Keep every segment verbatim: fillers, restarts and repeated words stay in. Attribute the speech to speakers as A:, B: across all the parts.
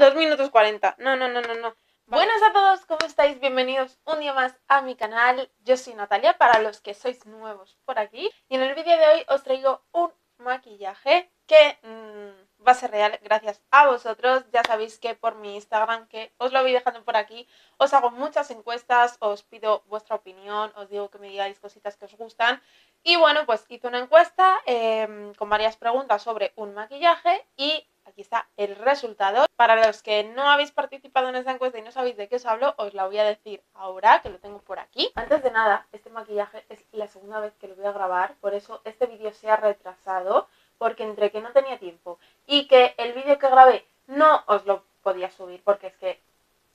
A: dos minutos cuarenta. No, no, no, no, no. Vale. Buenas a todos, ¿cómo estáis? Bienvenidos un día más a mi canal. Yo soy Natalia, para los que sois nuevos por aquí. Y en el vídeo de hoy os traigo un maquillaje que mmm, va a ser real gracias a vosotros. Ya sabéis que por mi Instagram, que os lo voy dejando por aquí, os hago muchas encuestas, os pido vuestra opinión, os digo que me digáis cositas que os gustan. Y bueno, pues hice una encuesta eh, con varias preguntas sobre un maquillaje y aquí está el resultado. Para los que no habéis participado en esta encuesta y no sabéis de qué os hablo, os la voy a decir ahora, que lo tengo por aquí. Antes de nada, este maquillaje es la segunda vez que lo voy a grabar, por eso este vídeo se ha retrasado, porque entre que no tenía tiempo y que el vídeo que grabé no os lo podía subir, porque es que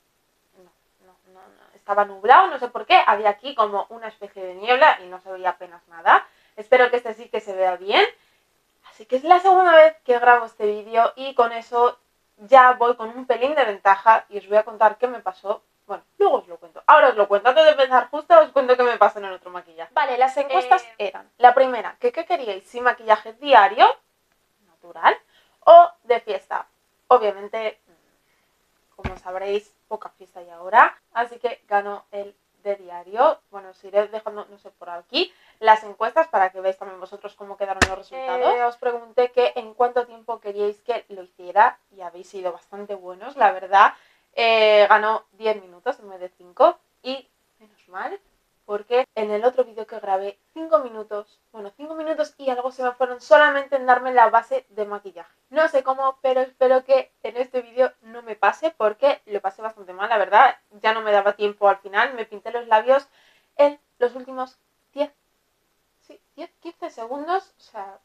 A: no, no, no, no, estaba nublado, no sé por qué, había aquí como una especie de niebla y no se veía apenas nada. Espero que este sí que se vea bien. Así que es la segunda vez que grabo este vídeo y con eso ya voy con un pelín de ventaja y os voy a contar qué me pasó. Bueno, luego os lo cuento. Ahora os lo cuento. Antes de empezar justo os cuento qué me pasó en el otro maquillaje. Vale, las encuestas eh... eran, la primera, que qué queríais, si maquillaje diario, natural, o de fiesta. Obviamente, como sabréis, poca fiesta hay ahora, así que ganó el de diario. Bueno, os iré dejando, no sé, por aquí las encuestas para que veáis también vosotros cómo quedaron los resultados. Eh, os pregunté que en cuánto tiempo queríais que lo hiciera y habéis sido bastante buenos, la verdad. Eh, ganó diez minutos en vez de cinco y menos mal, porque en el otro vídeo que grabé cinco minutos, bueno, cinco minutos y algo se me fueron solamente en darme la base de maquillaje. No sé cómo, pero espero que en este vídeo no me pase porque lo pasé bastante mal, la verdad. Ya no me daba tiempo al final, me pinté los labios en los últimos diez, sí, diez, quince segundos, o sea,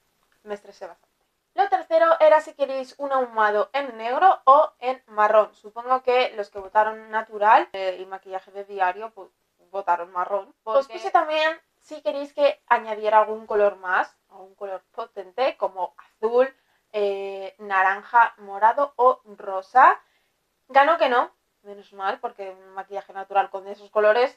A: me estresé bastante. Lo tercero era si queréis un ahumado en negro o en marrón. Supongo que los que votaron natural eh, y maquillaje de diario, pues votaron marrón. Porque... Os puse también si queréis que añadiera algún color más, algún color potente como azul, eh, naranja, morado o rosa. Ganó que no, menos mal, porque un maquillaje natural con esos colores,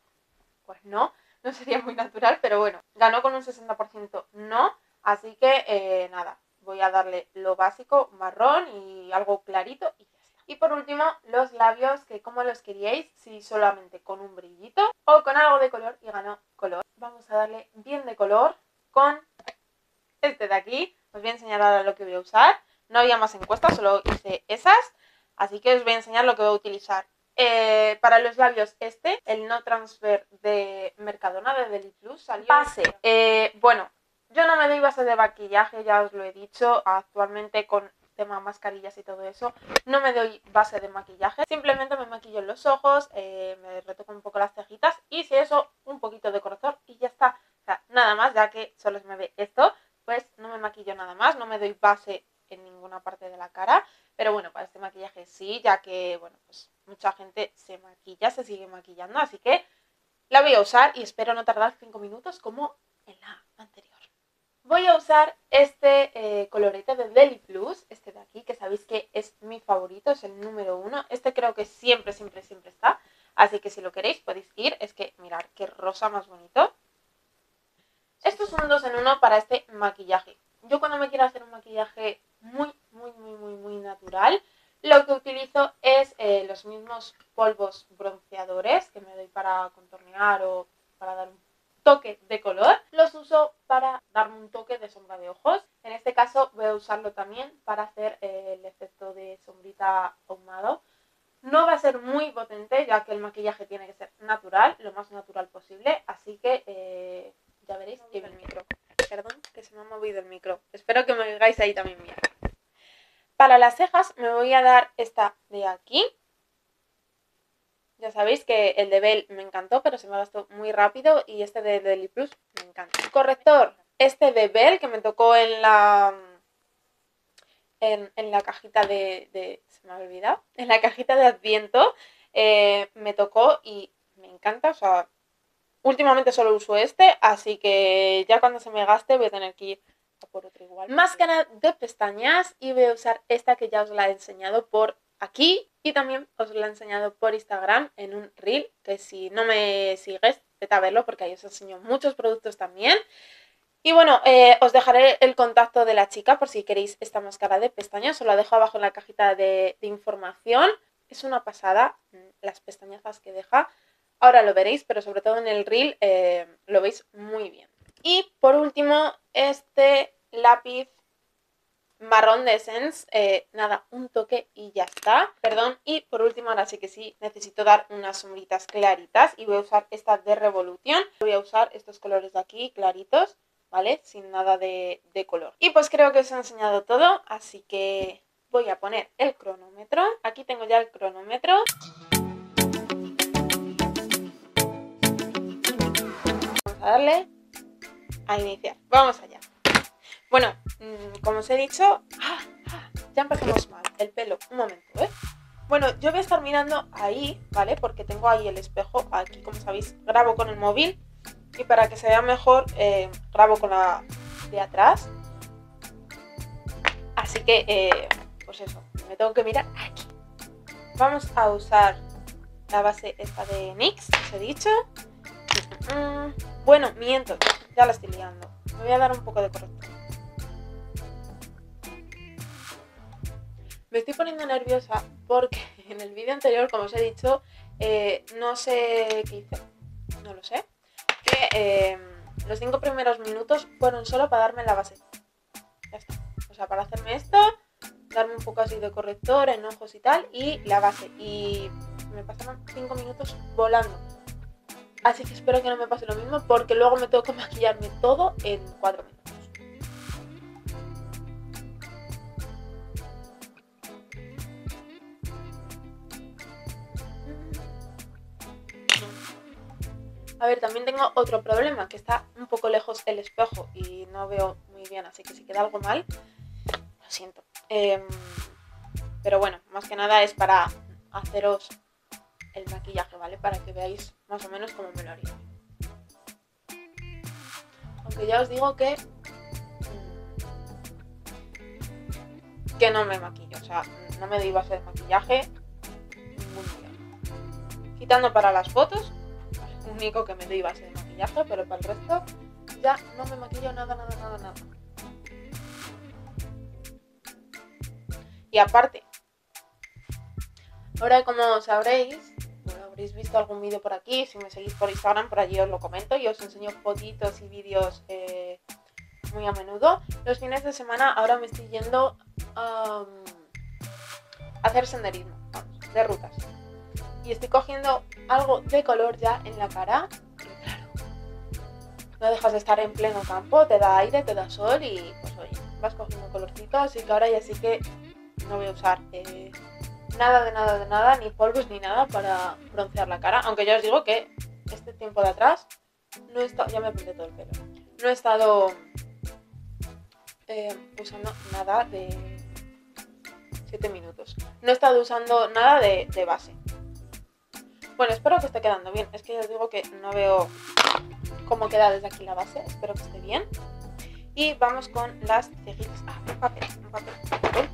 A: pues no, no sería muy natural, pero bueno, ganó con un sesenta por ciento no, así que eh, nada, voy a darle lo básico, marrón y algo clarito y ya está. Y por último, los labios, que como los queríais, si solamente con un brillito o con algo de color, y ganó color. Vamos a darle bien de color con este de aquí. Os voy a enseñar ahora lo que voy a usar. No había más encuestas, solo hice esas, así que os voy a enseñar lo que voy a utilizar. Eh, para los labios este, el No Transfer de Mercadona de Deli Plus salió. Base, eh, bueno, yo no me doy base de maquillaje, ya os lo he dicho, actualmente con tema mascarillas y todo eso, no me doy base de maquillaje, simplemente me maquillo en los ojos, eh, me retoco un poco las cejitas y si eso, un poquito de corrector y ya está. O sea, nada más, ya que solo se me ve esto, pues no me maquillo nada más, no me doy base en ninguna parte de la cara, pero bueno, para este maquillaje sí, ya que, bueno, pues mucha gente se maquilla, se sigue maquillando, así que la voy a usar y espero no tardar cinco minutos como en la anterior. Voy a usar este eh, colorete de Deli Plus, este de aquí, que sabéis que es mi favorito, es el número uno. Este creo que siempre, siempre, siempre está, así que si lo queréis podéis ir. Es que mirad qué rosa más bonito. Esto es un dos en uno para este maquillaje. Yo cuando me quiero hacer un maquillaje muy, muy, muy, muy, muy natural, lo que utilizo es eh, los mismos polvos bronceadores que me doy para contornear o para dar un toque de color. Los uso para darme un toque de sombra de ojos. En este caso voy a usarlo también para hacer eh, el efecto de sombrita ahumado. No va a ser muy potente, ya que el maquillaje tiene que ser natural, lo más natural posible, así que eh, ya veréis que el micro. Perdón, que se me ha movido el micro. Espero que me oigáis ahí también bien. Para las cejas me voy a dar esta de aquí. Ya sabéis que el de Bell me encantó, pero se me gastó muy rápido y este de Deli Plus me encanta. Corrector, este de Bell que me tocó en la... En, en la cajita de, de... se me ha olvidado. En la cajita de Adviento eh, me tocó y me encanta, o sea... Últimamente solo uso este, así que ya cuando se me gaste voy a tener que ir a por otro igual. Máscara de pestañas y voy a usar esta que ya os la he enseñado por aquí y también os la he enseñado por Instagram en un reel, que si no me sigues, vete a verlo porque ahí os enseño muchos productos también. Y bueno, eh, os dejaré el contacto de la chica por si queréis esta máscara de pestañas. Os la dejo abajo en la cajita de, de información. Es una pasada las pestañazas que deja. Ahora lo veréis, pero sobre todo en el reel eh, lo veis muy bien. Y por último, este lápiz marrón de Essence, eh, nada, un toque y ya está, perdón. Y por último, ahora sí que sí, necesito dar unas sombritas claritas y voy a usar esta de Revolution. Voy a usar estos colores de aquí, claritos, ¿vale? Sin nada de, de color. Y pues creo que os he enseñado todo, así que voy a poner el cronómetro. Aquí tengo ya el cronómetro. Vamos a darle a iniciar. Vamos allá. Bueno, como os he dicho, ¡ah! Ya empezamos mal. El pelo, un momento, ¿eh? Bueno, yo voy a estar mirando ahí, ¿vale? Porque tengo ahí el espejo. Aquí, como sabéis, grabo con el móvil. Y para que se vea mejor, eh, grabo con la de atrás. Así que, eh, pues eso, me tengo que mirar aquí. Vamos a usar la base esta de NYX, os he dicho. Bueno, miento, ya la estoy liando. Me voy a dar un poco de corrector. Me estoy poniendo nerviosa porque en el vídeo anterior, como os he dicho, eh, no sé qué hice, no lo sé, que eh, los cinco primeros minutos fueron solo para darme la base. Ya está. O sea, para hacerme esto, darme un poco así de corrector en ojos y tal, y la base. Y me pasaron cinco minutos volando. Así que espero que no me pase lo mismo porque luego me tengo que maquillarme todo en cuatro minutos. A ver, también tengo otro problema, que está un poco lejos el espejo y no veo muy bien, así que si queda algo mal, lo siento. Eh, pero bueno, más que nada es para haceros el maquillaje, ¿vale? Para que veáis más o menos cómo me lo haría. Aunque ya os digo que... que no me maquillo, o sea, no me doy base de maquillaje ningún día. Quitando para las fotos, único que me doy base de maquillaje, pero para el resto ya no me maquillo nada, nada, nada, nada. Y aparte, ahora como sabréis, bueno, habréis visto algún vídeo por aquí, si me seguís por Instagram, por allí os lo comento y os enseño fotitos y vídeos eh, muy a menudo. Los fines de semana ahora me estoy yendo um, a hacer senderismo, vamos, de rutas. Y estoy cogiendo algo de color ya en la cara, porque claro, no dejas de estar en pleno campo, te da aire, te da sol y pues oye, vas cogiendo colorcito, así que ahora ya sí que no voy a usar eh, nada de nada de nada, ni polvos ni nada para broncear la cara, aunque ya os digo que este tiempo de atrás no he estado, ya me pinté todo el pelo, no he estado eh, usando nada de siete minutos, no he estado usando nada de, de base. Bueno, espero que esté quedando bien. Es que ya os digo que no veo cómo queda desde aquí la base. Espero que esté bien. Y vamos con las cejitas. Ah, un papel, un papel, un papel.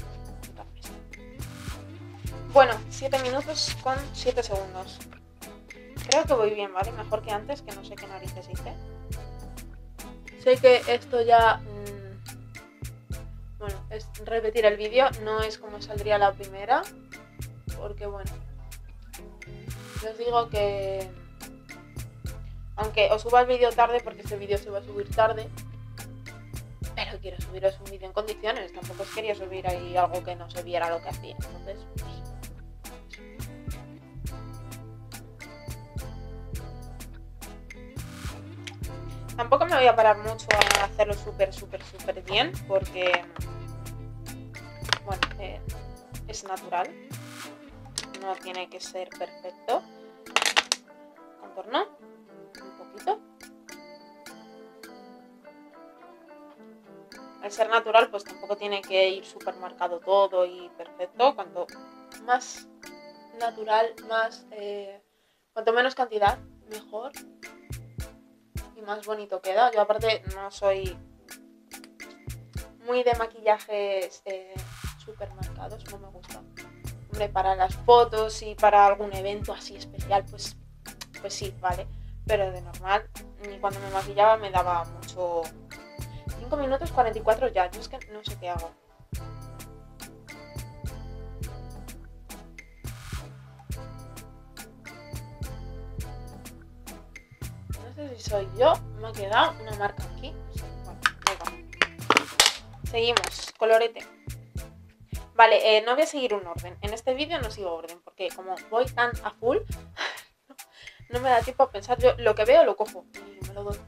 A: Bueno, siete minutos con siete segundos. Creo que voy bien, ¿vale? Mejor que antes, que no sé qué narices hice. Sé que esto ya... Mmm, bueno, es repetir el vídeo. No es como saldría la primera. Porque bueno... os digo que aunque os suba el vídeo tarde, porque este vídeo se va a subir tarde, pero quiero subiros un vídeo en condiciones, tampoco os quería subir ahí algo que no se viera lo que hacía, entonces pues, tampoco me voy a parar mucho a hacerlo súper súper súper bien, porque bueno, eh, es natural, no tiene que ser perfecto. Contorno un poquito. Al ser natural, pues tampoco tiene que ir súper marcado todo y perfecto. Cuanto más natural, más eh, cuanto menos cantidad, mejor y más bonito queda. Yo aparte no soy muy de maquillajes eh, súper marcados, no me gusta. Hombre, para las fotos y para algún evento así especial, pues, pues sí, vale. Pero de normal, ni cuando me maquillaba me daba mucho, cinco minutos cuarenta y cuatro ya. Yo es que no sé qué hago. No sé si soy yo. Me ha quedado una marca aquí. No sé. Bueno, venga. Seguimos. Colorete. Vale, eh, no voy a seguir un orden. En este vídeo no sigo orden porque como voy tan a full, no me da tiempo a pensar. Yo lo que veo lo cojo y me lo doy.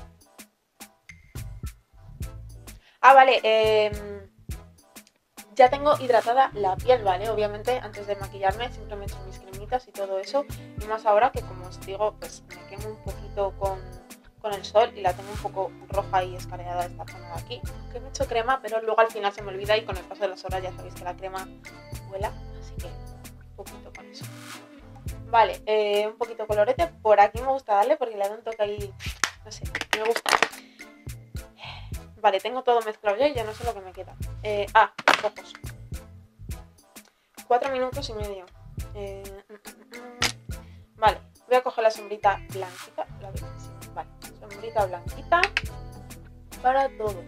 A: Ah, vale. Eh, ya tengo hidratada la piel, ¿vale? Obviamente antes de maquillarme siempre me echo mis cremitas y todo eso. Y más ahora que, como os digo, pues me quemo un poquito con, con el sol y la tengo un poco roja y escareada esta zona de aquí. Que me he hecho crema, pero luego al final se me olvida y con el paso de las horas ya sabéis que la crema vuela. Así que un poquito con eso. Vale, eh, un poquito colorete. Por aquí me gusta darle porque le da un toque ahí, no sé, me gusta. Vale, tengo todo mezclado ya y ya no sé lo que me queda. Eh, ah, los ojos. Cuatro minutos y medio. Eh, mm, mm, mm. Vale, voy a coger la sombrita blanquita. La veo, sí. Vale, sombrita blanquita para todo.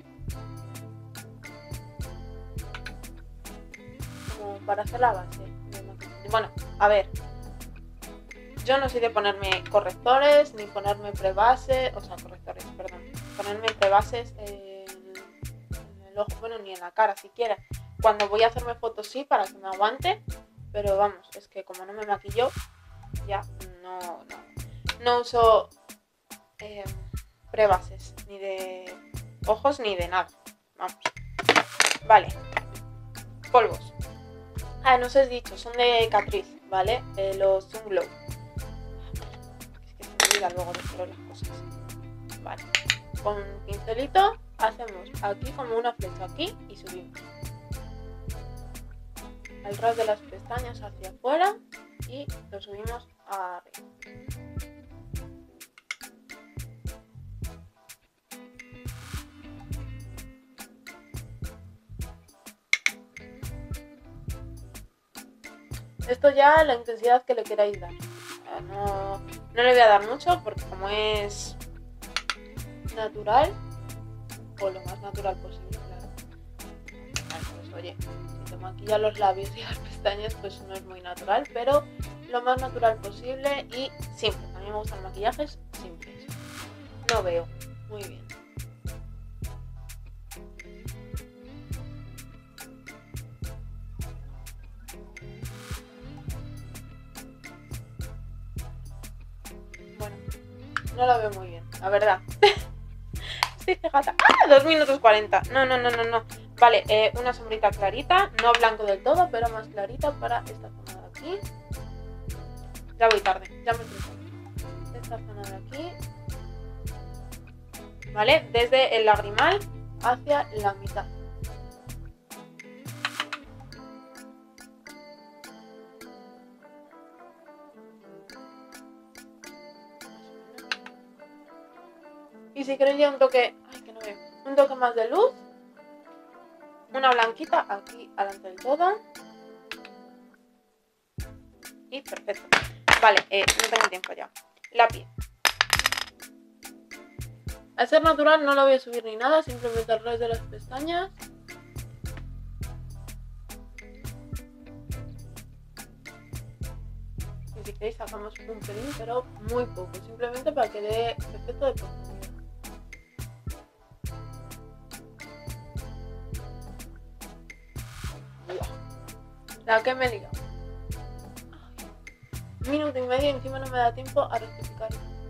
A: Como para hacer la base. Bueno, a ver. Yo no soy de ponerme correctores ni ponerme prebases, o sea, correctores, perdón, ponerme prebases en, en el ojo, bueno, ni en la cara siquiera. Cuando voy a hacerme fotos sí, para que me aguante, pero vamos, es que como no me maquillo, ya no, no, no uso eh, prebases, ni de ojos ni de nada, vamos. Vale, polvos. Ah, no os he dicho, son de Catrice, ¿vale? Eh, los Sun Glow. Luego de las cosas. Vale, con un pincelito hacemos aquí como una flecha aquí y subimos al ras de las pestañas hacia afuera y lo subimos arriba. Esto ya la intensidad que le queráis dar. No, no le voy a dar mucho porque como es natural, o lo más natural posible, claro. Pues oye, si te maquillas los labios y las pestañas, pues no es muy natural, pero lo más natural posible y simple. A mí me gustan maquillajes simples. No veo muy bien. No lo veo muy bien, la verdad. Estoy cegata. ¡Ah! dos minutos cuarenta. No, no, no, no, no. Vale, eh, una sombrita clarita. No blanco del todo, pero más clarita para esta zona de aquí. Ya voy tarde, ya me estoy. Esta zona de aquí. Vale, desde el lagrimal hacia la mitad. Y si queréis ya un toque, ay que no veo, un toque más de luz, una blanquita aquí adelante del todo. Y perfecto. Vale, eh, no tengo tiempo ya. La piel. Al ser natural no la voy a subir ni nada, simplemente al ras de las pestañas. Y si queréis sacamos un pelín, pero muy poco, simplemente para que dé efecto de profundidad. La que me he liado. Un minuto y medio y encima no me da tiempo a rectificar.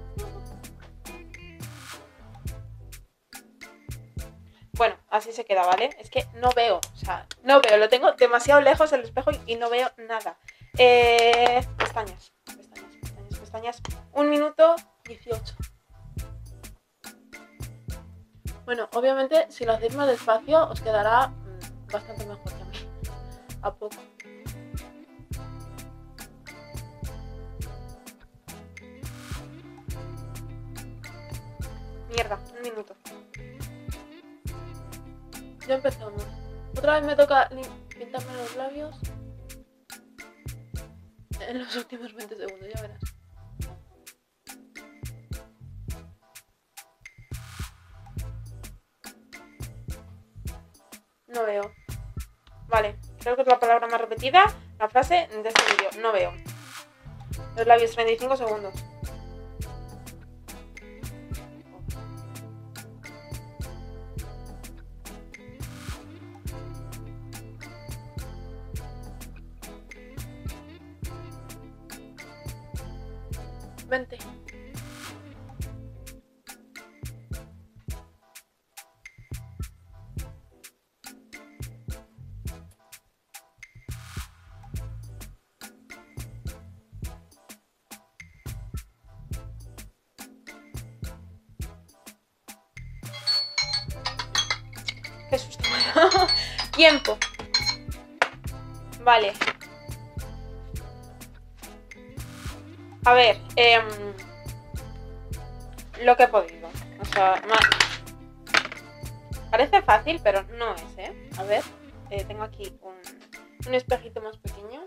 A: Bueno, así se queda, ¿vale? Es que no veo, o sea, no veo, lo tengo demasiado lejos el espejo y no veo nada. Eh, pestañas, pestañas, pestañas, pestañas. Un minuto dieciocho. Bueno, obviamente si lo hacéis más despacio os quedará mmm, bastante mejor que a mí. A poco. Mierda, un minuto. Ya empezamos. Otra vez me toca pintarme los labios en los últimos veinte segundos, ya verás. No veo. Vale, creo que es la palabra más repetida, la frase de este vídeo. No veo. Los labios, treinta y cinco segundos. veinte. Qué susto me ha dado. Tiempo. Vale. A ver, eh, lo que he podido. O sea, más... parece fácil, pero no es, ¿eh? A ver, eh, tengo aquí un, un espejito más pequeño.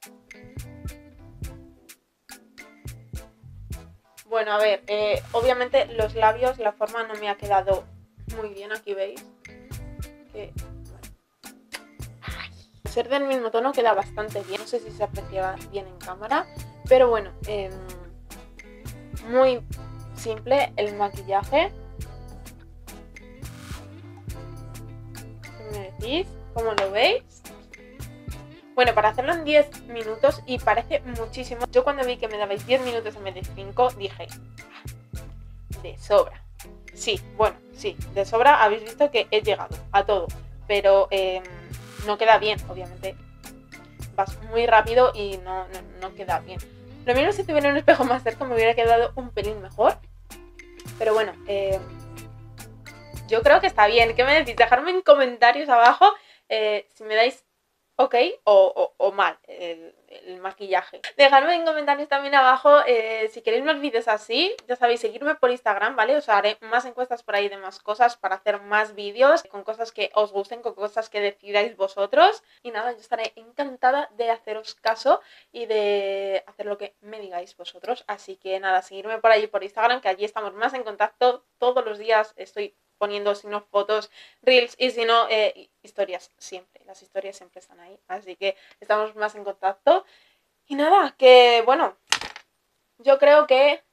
A: Bueno, a ver, eh, obviamente los labios, la forma no me ha quedado muy bien, aquí veis. Que, bueno. Ser del mismo tono queda bastante bien, no sé si se aprecia bien en cámara, pero bueno, eh, muy simple el maquillaje. ¿Qué me decís? ¿Cómo lo veis? Bueno, para hacerlo en diez minutos, y parece muchísimo, yo cuando vi que me dabais diez minutos en vez de cinco, dije, de sobra. Sí, bueno, sí, de sobra. Habéis visto que he llegado a todo, pero eh, no queda bien, obviamente. Vas muy rápido y no, no, no queda bien. Lo mismo si tuviera un espejo más cerca me hubiera quedado un pelín mejor. Pero bueno, eh, yo creo que está bien. ¿Qué me decís? Dejadme en comentarios abajo eh, si me dais ok o, o, o mal el, el maquillaje. Dejadme en comentarios también abajo eh, si queréis más vídeos así. Ya sabéis, seguirme por Instagram, ¿vale? Os haré más encuestas por ahí de más cosas para hacer más vídeos con cosas que os gusten, con cosas que decidáis vosotros. Y nada, yo estaré encantada de haceros caso y de hacer lo que me digáis vosotros. Así que nada, seguirme por ahí por Instagram, que allí estamos más en contacto. Todos los días estoy poniendo, si no fotos, reels, y si no, eh, historias siempre. Las historias siempre están ahí, así que estamos más en contacto. Y nada, que bueno, yo creo que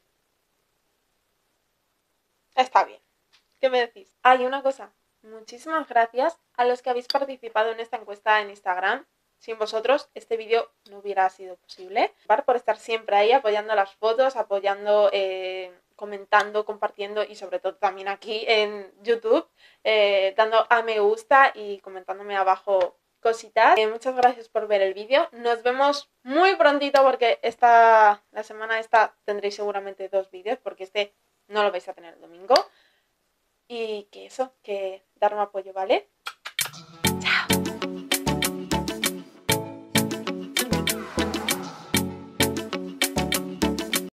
A: está bien. ¿Qué me decís? Hay una cosa, muchísimas gracias a los que habéis participado en esta encuesta en Instagram. Sin vosotros este vídeo no hubiera sido posible. Por estar siempre ahí apoyando las fotos, apoyando, eh, comentando, compartiendo, y sobre todo también aquí en YouTube, eh, dando a me gusta y comentándome abajo cositas. Eh, muchas gracias por ver el vídeo. Nos vemos muy prontito, porque esta, la semana esta tendréis seguramente dos vídeos, porque este no lo vais a tener el domingo. Y que eso, que darme apoyo, ¿vale?